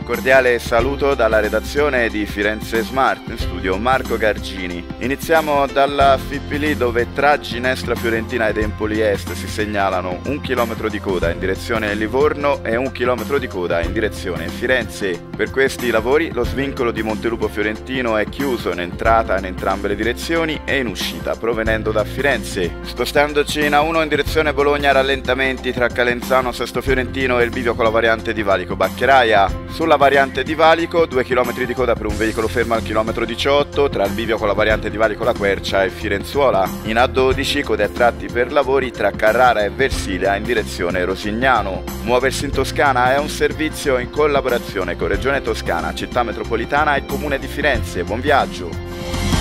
cordiale saluto dalla redazione di Firenze Smart, in studio Marco Gargini. Iniziamo dalla Fippili, dove tra Ginestra Fiorentina ed Empoli Est si segnalano 1 chilometro di coda in direzione Livorno e 1 chilometro di coda in direzione Firenze. Per questi lavori lo svincolo di Montelupo Fiorentino è chiuso in entrata in entrambe le direzioni e in uscita provenendo da Firenze. Spostandoci in A1 in direzione Bologna, rallentamenti tra Calenzano, Sesto Fiorentino e il bivio con la variante di Valico Baccheraia. Sulla variante di Valico 2 km di coda per un veicolo fermo al chilometro 18 tra il bivio con la variante di Valico La Quercia e Firenzuola. In A12 code a tratti per lavori tra Carrara e Versilia in direzione Rosignano. Muoversi in Toscana è un servizio in collaborazione con Regione Toscana, Città Metropolitana e Comune di Firenze. Buon viaggio!